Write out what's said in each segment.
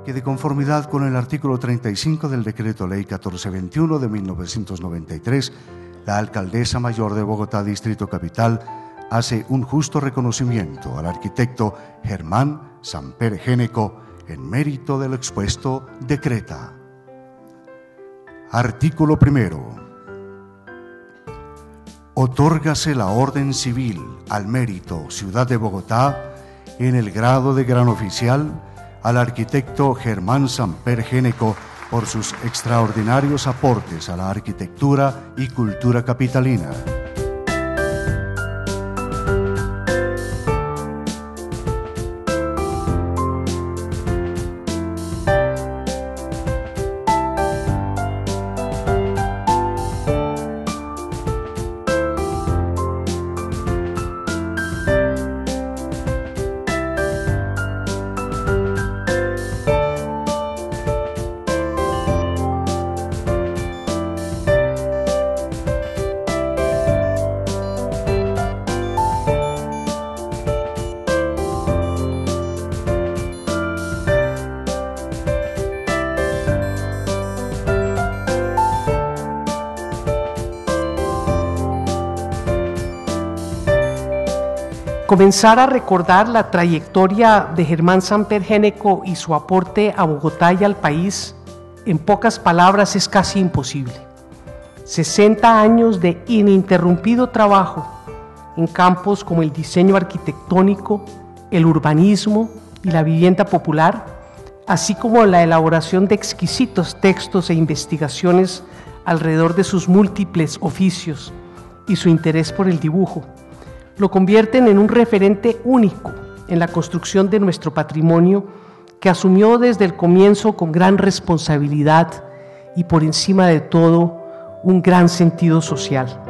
que de conformidad con el artículo 35 del Decreto Ley 1421 de 1993, la Alcaldesa Mayor de Bogotá, Distrito Capital, hace un justo reconocimiento al arquitecto Germán Samper Géneco en mérito de lo expuesto, decreta. Artículo 1. Otórgase la Orden Civil al Mérito Ciudad de Bogotá en el grado de Gran Oficial al arquitecto Germán Samper Géneco por sus extraordinarios aportes a la arquitectura y cultura capitalina. Comenzar a recordar la trayectoria de Germán Samper Géneco y su aporte a Bogotá y al país, en pocas palabras, es casi imposible. 60 años de ininterrumpido trabajo en campos como el diseño arquitectónico, el urbanismo y la vivienda popular, así como la elaboración de exquisitos textos e investigaciones alrededor de sus múltiples oficios y su interés por el dibujo, lo convierten en un referente único en la construcción de nuestro patrimonio que asumió desde el comienzo con gran responsabilidad y por encima de todo un gran sentido social.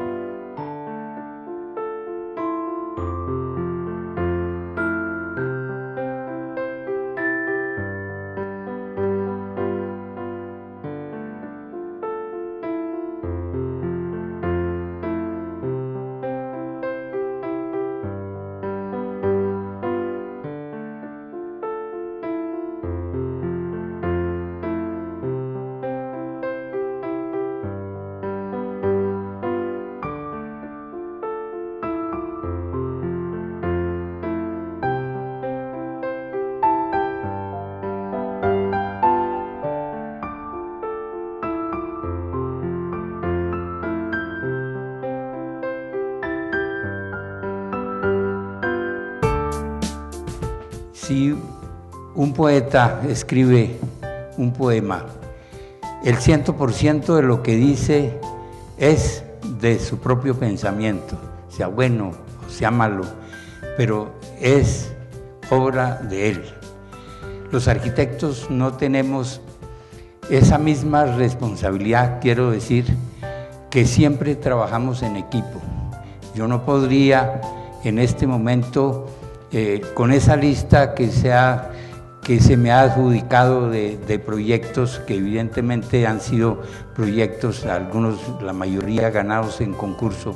Si un poeta escribe un poema, el 100% de lo que dice es de su propio pensamiento, sea bueno o sea malo, pero es obra de él. Los arquitectos no tenemos esa misma responsabilidad, quiero decir, que siempre trabajamos en equipo. Yo no podría en este momento, con esa lista que se me ha adjudicado de proyectos que evidentemente han sido proyectos, algunos, la mayoría ganados en concurso,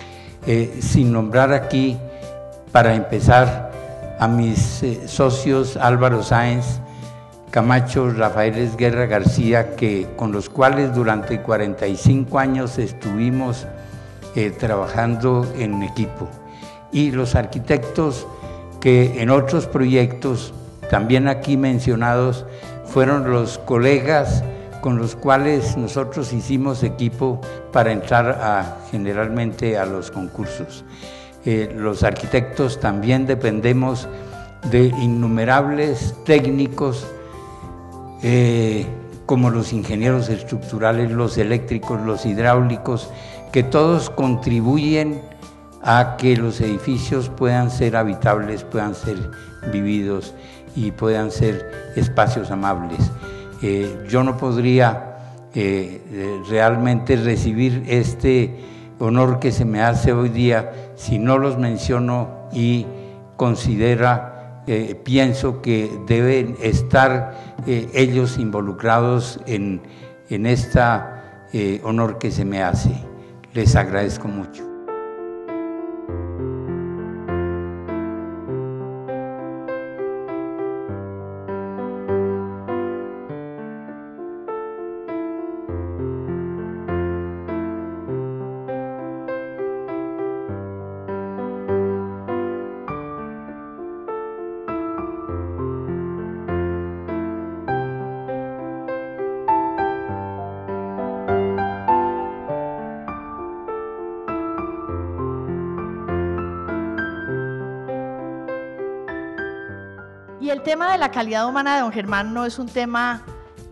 sin nombrar aquí, para empezar, a mis socios Álvaro Sáenz, Camacho, Rafael Guerra García, con los cuales durante 45 años estuvimos trabajando en equipo, y los arquitectos que en otros proyectos, también aquí mencionados, fueron los colegas con los cuales nosotros hicimos equipo para entrar generalmente a los concursos. Los arquitectos también dependemos de innumerables técnicos, como los ingenieros estructurales, los eléctricos, los hidráulicos, que todos contribuyen a que los edificios puedan ser habitables, puedan ser vividos y puedan ser espacios amables. Yo no podría realmente recibir este honor que se me hace hoy día si no los menciono y pienso que deben estar ellos involucrados en este honor que se me hace. Les agradezco mucho. Y el tema de la calidad humana de don Germán no es un tema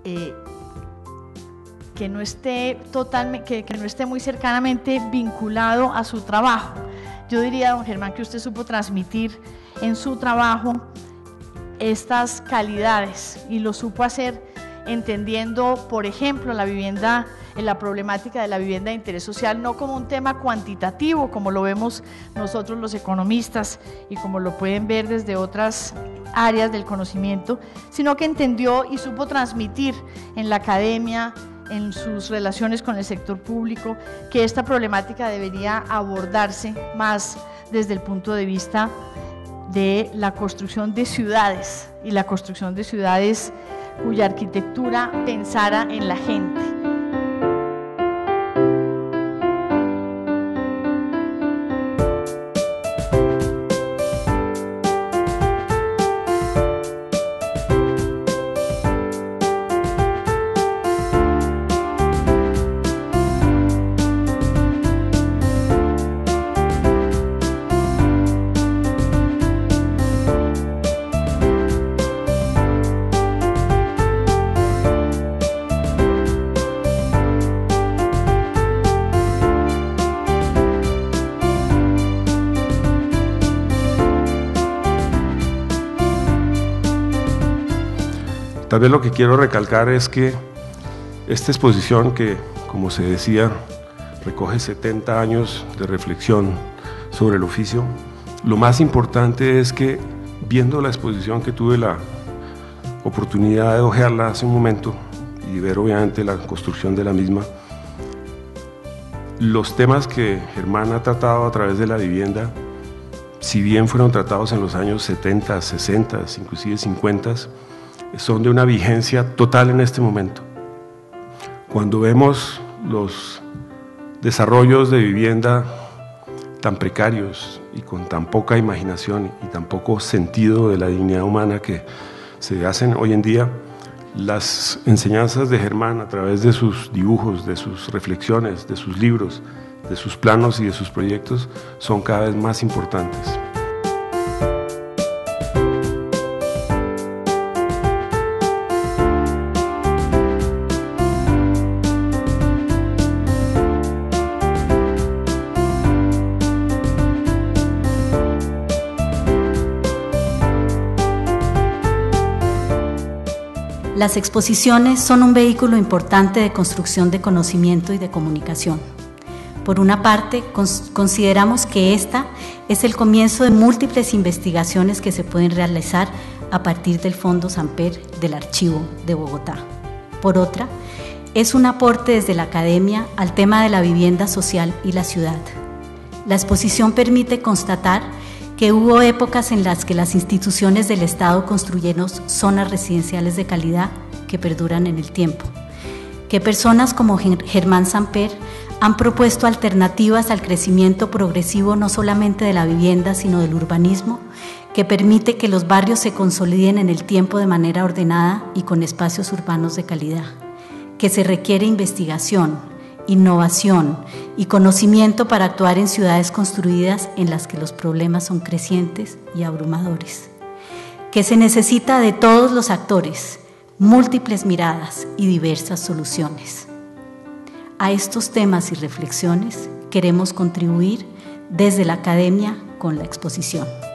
que no esté muy cercanamente vinculado a su trabajo. Yo diría, don Germán, que usted supo transmitir en su trabajo estas calidades y lo supo hacer entendiendo, por ejemplo, la problemática de la vivienda de interés social no como un tema cuantitativo, como lo vemos nosotros los economistas y como lo pueden ver desde otras áreas del conocimiento, sino que entendió y supo transmitir en la academia, en sus relaciones con el sector público, que esta problemática debería abordarse más desde el punto de vista de la construcción de ciudades y la construcción de ciudades cuya arquitectura pensara en la gente. Tal vez lo que quiero recalcar es que esta exposición, que como se decía, recoge 70 años de reflexión sobre el oficio, lo más importante es que, viendo la exposición, que tuve la oportunidad de ojearla hace un momento y ver obviamente la construcción de la misma, los temas que Germán ha tratado a través de la vivienda, si bien fueron tratados en los años 70, 60, inclusive 50, son de una vigencia total en este momento. Cuando vemos los desarrollos de vivienda tan precarios y con tan poca imaginación y tan poco sentido de la dignidad humana que se hacen hoy en día, las enseñanzas de Germán a través de sus dibujos, de sus reflexiones, de sus libros, de sus planos y de sus proyectos son cada vez más importantes. Las exposiciones son un vehículo importante de construcción de conocimiento y de comunicación. Por una parte, consideramos que esta es el comienzo de múltiples investigaciones que se pueden realizar a partir del Fondo Samper del Archivo de Bogotá. Por otra, es un aporte desde la academia al tema de la vivienda social y la ciudad. La exposición permite constatar que hubo épocas en las que las instituciones del Estado construyeron zonas residenciales de calidad que perduran en el tiempo, que personas como Germán Samper han propuesto alternativas al crecimiento progresivo no solamente de la vivienda, sino del urbanismo, que permite que los barrios se consoliden en el tiempo de manera ordenada y con espacios urbanos de calidad, que se requiere investigación, innovación y conocimiento para actuar en ciudades construidas en las que los problemas son crecientes y abrumadores, que se necesita de todos los actores, múltiples miradas y diversas soluciones. A estos temas y reflexiones queremos contribuir desde la academia con la exposición.